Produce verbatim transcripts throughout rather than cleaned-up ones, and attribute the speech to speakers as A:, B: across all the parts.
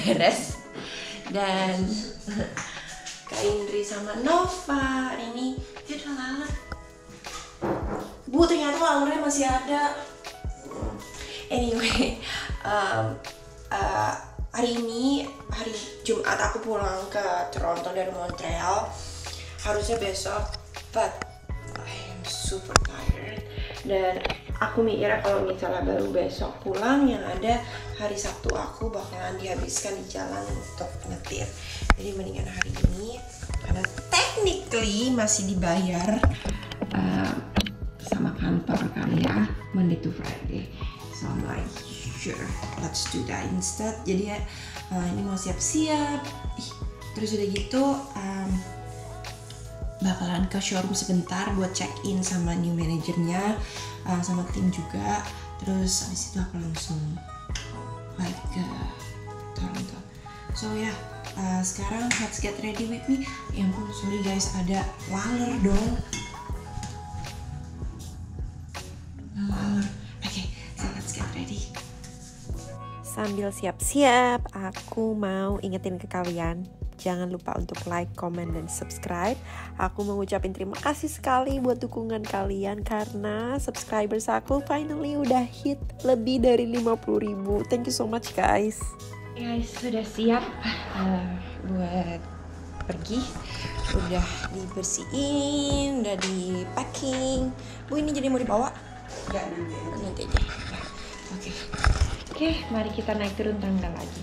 A: beres. Dan Kak Indri sama Nova ini dia udah lalat. Bu, ternyata lalurnya masih ada. Anyway, um, uh, hari ini hari Jumat aku pulang ke Toronto dari Montreal. Harusnya besok, but I am super tired. Dan aku mikirnya kalau misalnya baru besok pulang, yang ada hari Sabtu aku bakalan dihabiskan di jalan untuk nyetir. Jadi mendingan hari ini, karena technically masih dibayar uh, sama kantor kan ya, Monday to Friday. So I'm like, sure, let's do that instead. Jadi ya, uh, ini mau siap-siap. Terus udah gitu, um, bakalan ke showroom sebentar buat check-in sama new manajernya, uh, sama tim juga. Terus habis itu aku langsung balik ke Toronto. So ya, yeah, uh, sekarang let's get ready with me. Ya ampun, sorry guys, ada laler dong. Laler. Oke, okay, so let's get ready.
B: Sambil siap-siap, aku mau ingetin ke kalian, jangan lupa untuk like, comment, dan subscribe. Aku mau ngucapin terima kasih sekali buat dukungan kalian, karena subscribers aku finally udah hit lebih dari lima puluh ribu. Thank you so much guys.
A: Guys, sudah siap uh, buat pergi. Udah dibersihin, udah di packing. Bu, ini jadi mau dibawa? Enggak, nanti, nanti aja. Oke. Okay. Oke, okay, mari kita naik turun tangga lagi.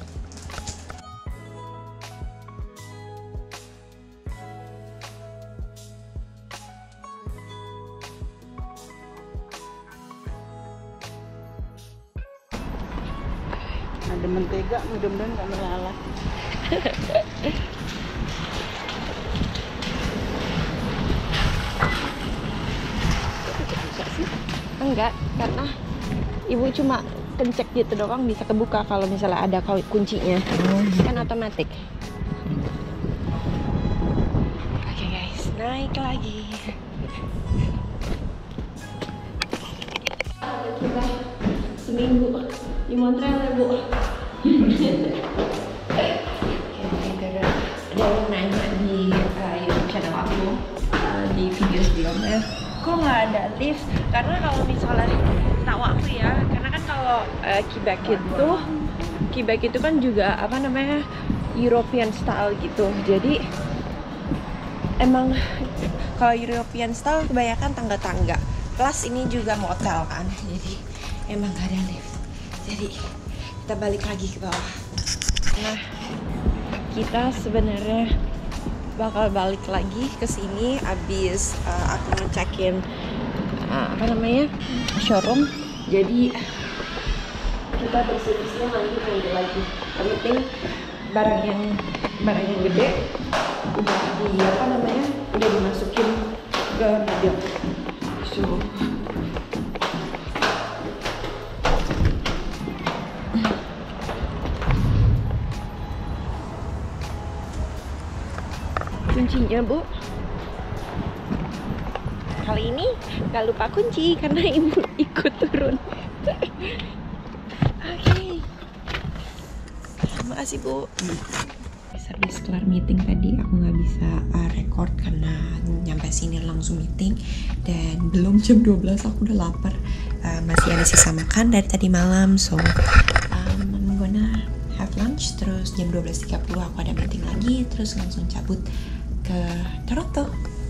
C: Ada mentega, mudah-mudahan nggak melalap.
B: Enggak, karena ibu cuma kencek gitu doang bisa kebuka kalau misalnya ada kuncinya. Oh, kan otomatis.
A: Oke okay guys, naik lagi. Kita seminggu di Montreal ya Bu. Ada yang nanya di uh, YouTube channel aku, uh, di video sebelumnya, kok nggak ada lift? Karena kalau misalnya tahu aku ya, karena kan kalau uh, Quebec itu Quebec itu kan juga apa namanya European style gitu. Jadi emang kalau European style kebanyakan tangga-tangga. Plus ini juga motel kan, jadi emang gak ada lift. Jadi kita balik lagi ke bawah. Nah, kita sebenarnya bakal balik lagi ke sini abis uh, aku ngecekin uh, apa namanya showroom. Jadi kita bersih-bersihnya nanti nanti lagi. Yang penting barang yang barang yang gede udah di apa namanya udah dimasukin ke mobil. So, kuncinya Bu, kali ini gak lupa kunci karena ibu ikut turun. Oke, okay. Makasih Bu. Habis kelar meeting tadi aku nggak bisa uh, record karena nyampe sini langsung meeting, dan belum jam dua belas aku udah lapar. Uh, masih ada sisa makan dari tadi malam, so um, I'm gonna have lunch. Terus jam dua belas tiga puluh aku ada meeting lagi, terus langsung cabut ke Toronto.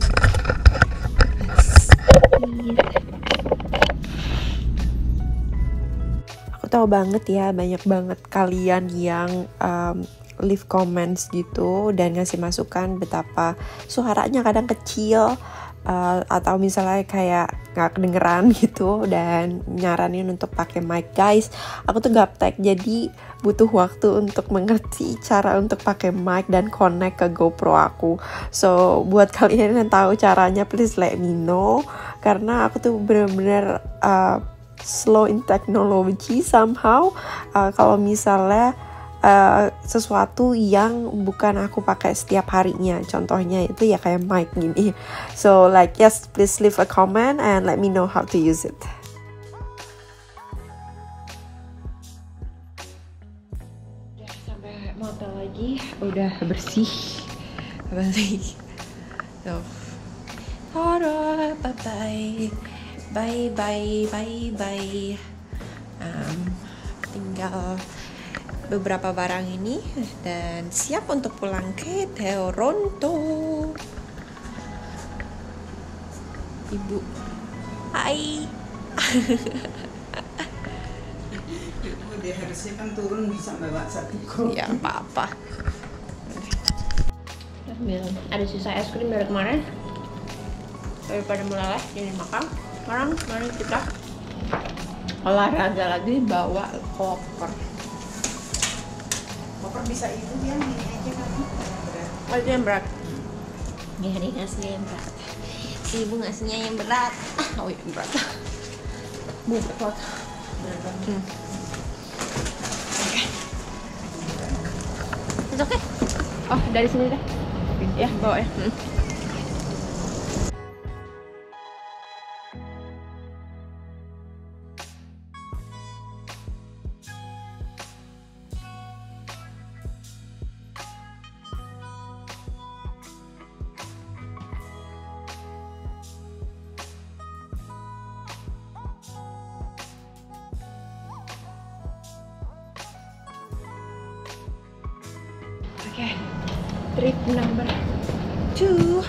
B: Aku tahu banget ya, banyak banget kalian yang um, leave comments gitu dan ngasih masukan betapa suaranya kadang kecil, uh, atau misalnya kayak nggak kedengeran gitu, dan nyaranin untuk pakai mic. Guys, aku tuh gaptek, jadi butuh waktu untuk mengerti cara untuk pakai mic dan connect ke GoPro aku. So buat kalian yang tahu caranya, please let me know, karena aku tuh bener-bener uh, slow in technology somehow. Uh, kalau misalnya Uh, sesuatu yang bukan aku pakai setiap harinya, contohnya itu ya kayak mic gini. So like yes, please leave a comment and let me know how to use it.
A: Udah sampai
B: udah bersih balik. So, alright, bye bye, bye bye, bye bye. Um, tinggal beberapa barang ini dan siap untuk pulang ke Toronto. Ibu, hai.
C: Ibu dia harusnya kan turun bisa bawa satu kok.
B: Ya apa-apa. Ada sisa es krim dari kemarin. Daripada meleleh jadi makan. Sekarang mari kita olahraga lagi, bawa koper.
C: Koper bisa ibu yang ini aja kan.
B: Oh, itu yang berat.
A: Ya dia ngasih yang berat. Si ibu ngasihnya yang berat.
B: Oh yang berat. Bu, berat. Hmm. Oke. It's okay. Oh, dari sini deh. Ya, bawa ya. Hmm. Okay, trip number two.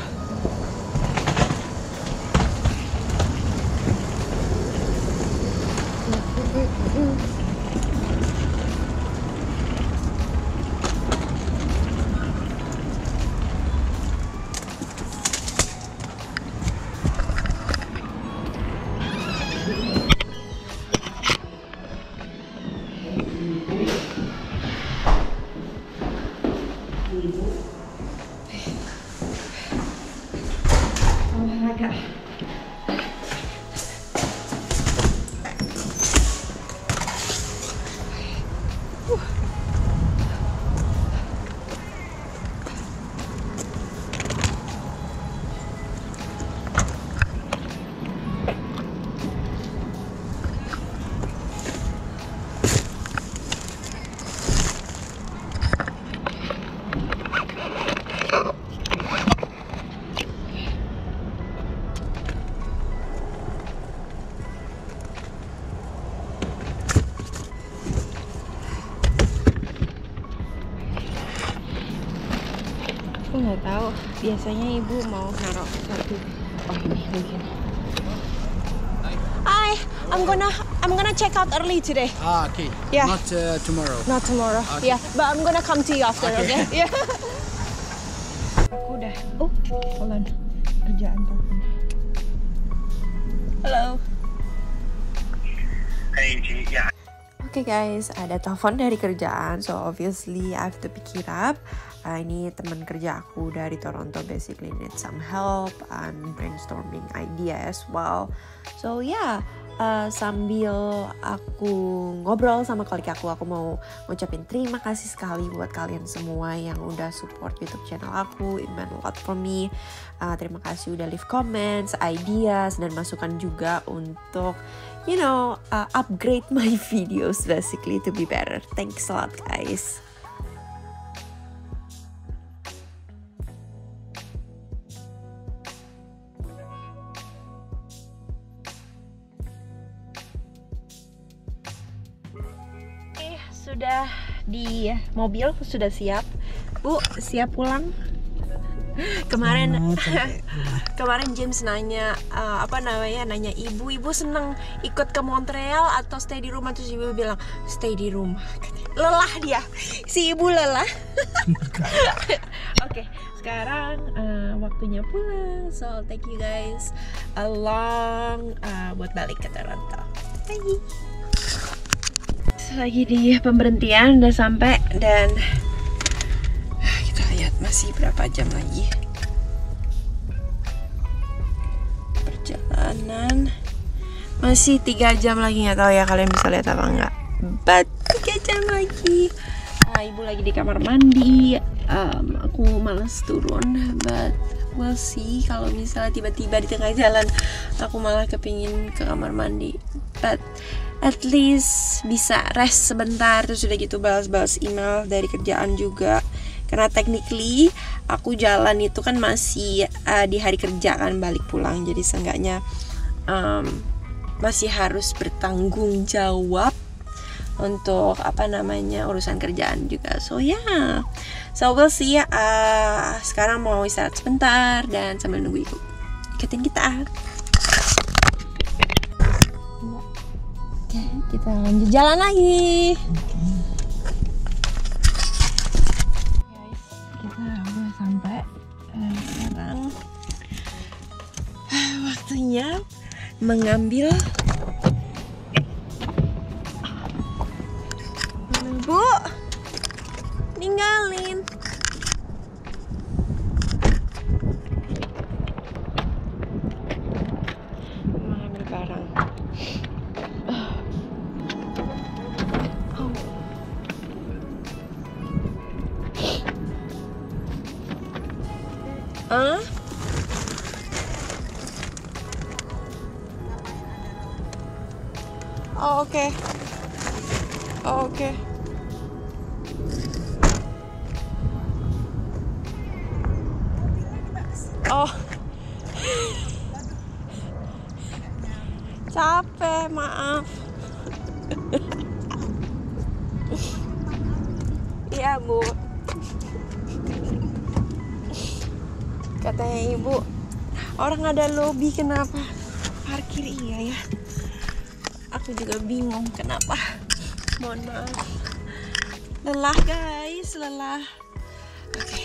B: Olahraga. Aku nggak tahu, biasanya ibu mau naruh satu. Oh ini mungkin.
D: Hi, I'm gonna I'm gonna check out early today.
E: Ah, okay.
D: Yeah.
E: Not uh, tomorrow.
D: Not tomorrow.
E: Okay.
D: Yeah, but I'm gonna come to you after.
E: Okay.
D: Okay. Yeah.
B: Aku udah. Oh, hold on. Kerjaan telepon.
D: Hello.
F: Hey, G, yeah.
B: Oke okay guys, ada telepon dari kerjaan, so obviously I have to pick it up. Uh, ini teman kerja aku dari Toronto, basically need some help and brainstorming idea as well. So yeah, uh, sambil aku ngobrol sama kolega aku, aku mau ngucapin terima kasih sekali buat kalian semua yang udah support YouTube channel aku. It meant a lot for me. Uh, terima kasih udah leave comments, ideas, dan masukan juga untuk you know, uh, upgrade my videos basically to be better. Thanks a lot, guys. Eh, sudah di mobil, sudah siap. Bu, siap pulang? Kemarin kemarin James nanya uh, apa namanya nanya ibu ibu seneng ikut ke Montreal atau stay di rumah, terus ibu bilang stay di rumah. Lelah dia, si ibu lelah. Oke, okay, sekarang uh, waktunya pulang, so thank you guys along uh, buat balik ke Toronto. Bye. Lagi di pemberhentian, udah sampai, dan kita lihat masih berapa jam lagi perjalanan. Masih tiga jam lagi, nggak tahu ya kalian bisa lihat apa enggak, but tiga jam lagi. uh, ibu lagi di kamar mandi, um, aku males turun, but we'll see. Kalau misalnya tiba-tiba di tengah jalan aku malah kepingin ke kamar mandi, but at least bisa rest sebentar, terus udah gitu balas-balas email dari kerjaan juga, Karena technically aku jalan itu kan masih uh, di hari kerja kan, balik pulang. Jadi seenggaknya um, masih harus bertanggung jawab untuk apa namanya urusan kerjaan juga. So ya, yeah. So we'll see ya. Uh, sekarang mau istirahat sebentar dan sambil nunggu ibu. Ikutin kita. Oke, kita lanjut jalan lagi. Guys, kita udah sampai. Uh, sekarang uh, waktunya mengambil. Bu, ninggalin. Mengambil barang. Oh. Hah? Oh, oke. Okay. Oh, oke. Okay. Oh, capek, maaf. Iya, Bu. Katanya ibu, orang ada lobby kenapa parkir iya ya? Aku juga bingung kenapa. Mohon maaf. Lelah guys, lelah. Oke. Okay.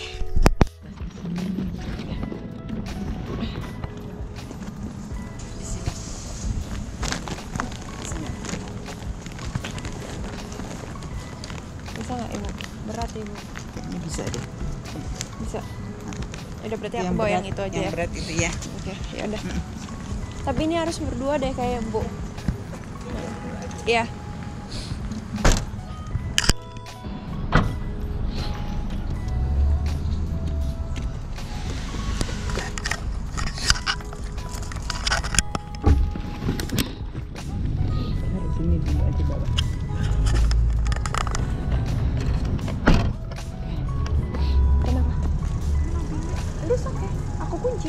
B: Bisa nggak ibu? Berat ibu?
C: Kayaknya bisa deh.
B: Bisa. Udah berarti aku
C: Yang
B: bawa
C: berat,
B: yang itu aja
C: yang
B: ya.
C: berat itu ya.
B: Oke, ya udah. Tapi ini harus berdua deh kayak Bu. Iya.
C: Taruh sini dulu aja bawah.
B: Kenapa? Aduh, oke. Aku kunci.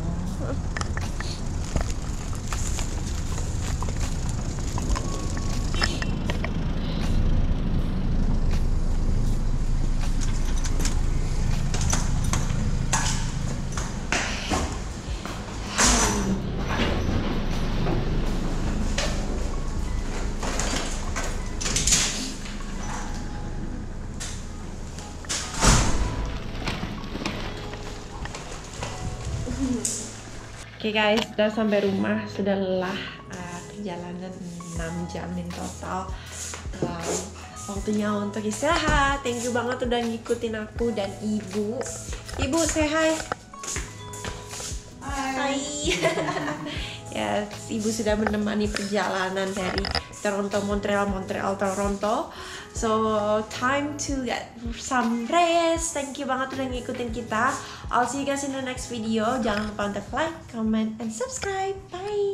B: Oke okay guys, sudah sampai rumah, sudah lelah uh, perjalanan enam jam in total. um, Waktunya untuk istirahat. Thank you banget udah ngikutin aku dan ibu. Ibu, say hi. Hai. Ya, yes, ibu sudah menemani perjalanan dari Toronto, Montreal, Montreal, Toronto. So, time to get some rest. Thank you banget udah ngikutin kita. I'll see you guys in the next video. Jangan lupa untuk like, comment, and subscribe. Bye.